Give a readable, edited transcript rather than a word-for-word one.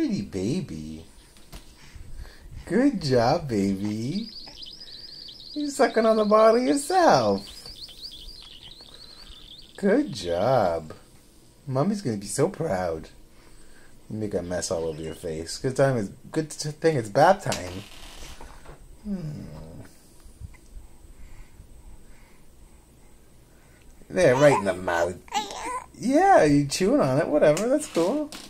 Pretty baby. Good job, baby. You're sucking on the bottle yourself. Good job. Mommy's gonna be so proud. You make a mess all over your face. Good thing it's bath time. There, right in the mouth. Yeah, you chewing on it. Whatever, that's cool.